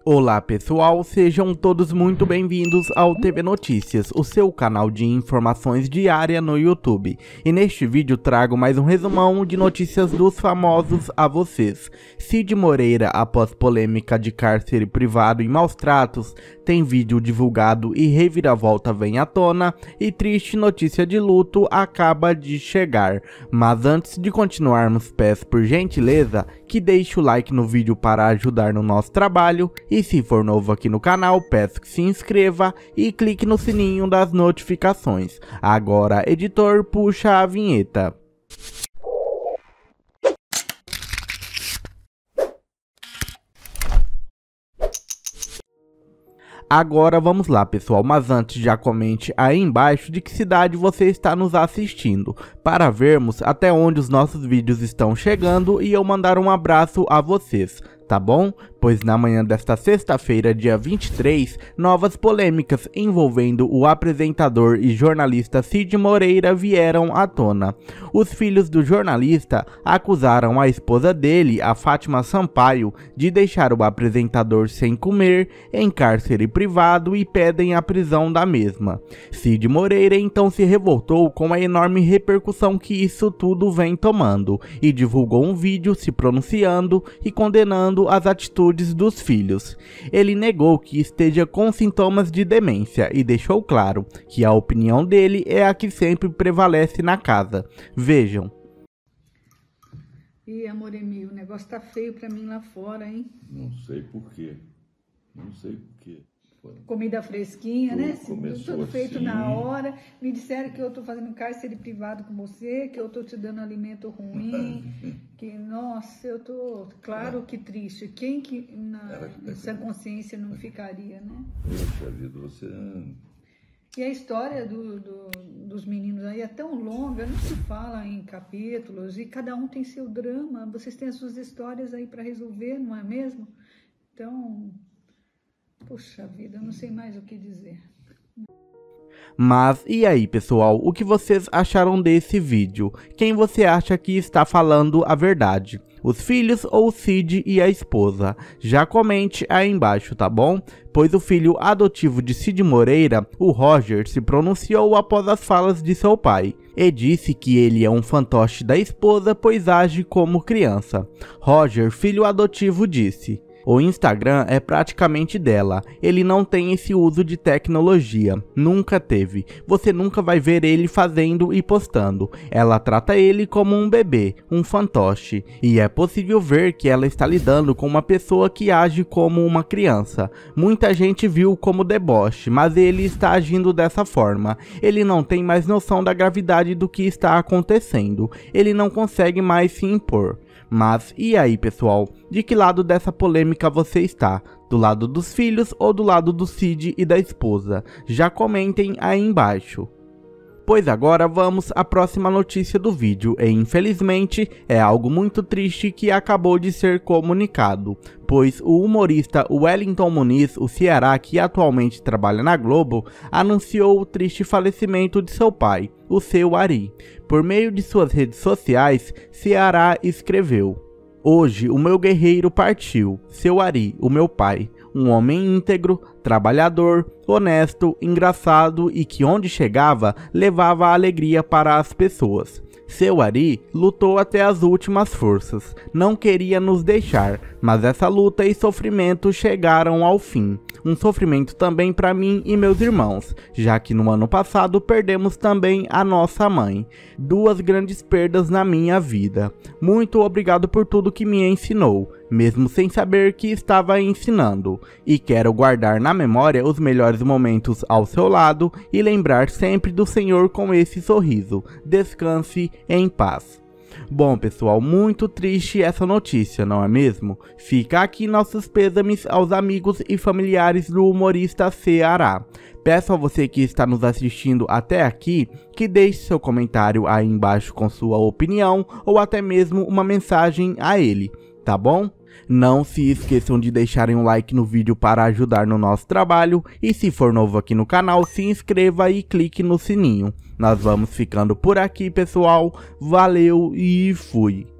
Olá pessoal, sejam todos muito bem-vindos ao TV Notícias, o seu canal de informações diária no YouTube. E neste vídeo trago mais um resumão de notícias dos famosos a vocês. Cid Moreira, após polêmica de cárcere privado e maus tratos, tem vídeo divulgado e reviravolta vem à tona, e triste notícia de luto acaba de chegar. Mas antes de continuarmos, peço por gentileza que deixe o like no vídeo para ajudar no nosso trabalho. E se for novo aqui no canal, peço que se inscreva e clique no sininho das notificações. Agora, editor, puxa a vinheta. Agora vamos lá pessoal, mas antes já comente aí embaixo de que cidade você está nos assistindo, para vermos até onde os nossos vídeos estão chegando e eu mandar um abraço a vocês. Tá bom? Pois na manhã desta sexta-feira, dia 23, novas polêmicas envolvendo o apresentador e jornalista Cid Moreira vieram à tona. Os filhos do jornalista acusaram a esposa dele, a Fátima Sampaio, de deixar o apresentador sem comer, em cárcere privado, e pedem a prisão da mesma. Cid Moreira então se revoltou com a enorme repercussão que isso tudo vem tomando, e divulgou um vídeo se pronunciando e condenando as atitudes dos filhos. Ele negou que esteja com sintomas de demência e deixou claro que a opinião dele é a que sempre prevalece na casa. Vejam. E amor Emil, o negócio tá feio pra mim lá fora, hein? Não sei por quê. Não sei por quê. Comida fresquinha, Tudo né? começou Tudo feito assim. na hora. Me disseram que eu tô fazendo cárcere privado com você, que eu tô te dando alimento ruim, que, nossa, eu tô... Claro que triste. Quem que na sã consciência não ficaria, né? Poxa vida, você... E a história dos meninos aí é tão longa, não se fala em capítulos, e cada um tem seu drama. Vocês têm as suas histórias aí para resolver, não é mesmo? Então... Puxa vida, eu não sei mais o que dizer. Mas e aí pessoal, o que vocês acharam desse vídeo? Quem você acha que está falando a verdade? Os filhos ou o Cid e a esposa? Já comente aí embaixo, tá bom? Pois o filho adotivo de Cid Moreira, o Roger, se pronunciou após as falas de seu pai e disse que ele é um fantoche da esposa, pois age como criança. Roger, filho adotivo, disse: "O Instagram é praticamente dela, ele não tem esse uso de tecnologia, nunca teve, você nunca vai ver ele fazendo e postando, ela trata ele como um bebê, um fantoche, e é possível ver que ela está lidando com uma pessoa que age como uma criança. Muita gente viu como deboche, mas ele está agindo dessa forma, ele não tem mais noção da gravidade do que está acontecendo, ele não consegue mais se impor." Mas e aí pessoal, de que lado dessa polêmica você está? Do lado dos filhos ou do lado do Cid e da esposa? Já comentem aí embaixo. Pois agora vamos à próxima notícia do vídeo, e infelizmente é algo muito triste que acabou de ser comunicado, pois o humorista Wellington Muniz, o Ceará, que atualmente trabalha na Globo, anunciou o triste falecimento de seu pai, o seu Ari. Por meio de suas redes sociais, Ceará escreveu: "Hoje o meu guerreiro partiu, seu Ari, o meu pai, um homem íntegro, trabalhador, honesto, engraçado e que onde chegava levava alegria para as pessoas. Seu Ari lutou até as últimas forças, não queria nos deixar, mas essa luta e sofrimento chegaram ao fim. Um sofrimento também para mim e meus irmãos, já que no ano passado perdemos também a nossa mãe. Duas grandes perdas na minha vida. Muito obrigado por tudo que me ensinou, mesmo sem saber que estava ensinando. E quero guardar na memória os melhores momentos ao seu lado e lembrar sempre do Senhor com esse sorriso. Descanse em paz." Bom pessoal, muito triste essa notícia, não é mesmo? Fica aqui nossos pêsames aos amigos e familiares do humorista Ceará. Peço a você que está nos assistindo até aqui que deixe seu comentário aí embaixo com sua opinião ou até mesmo uma mensagem a ele, tá bom? Não se esqueçam de deixarem um like no vídeo para ajudar no nosso trabalho e se for novo aqui no canal, se inscreva e clique no sininho. Nós vamos ficando por aqui pessoal, valeu e fui!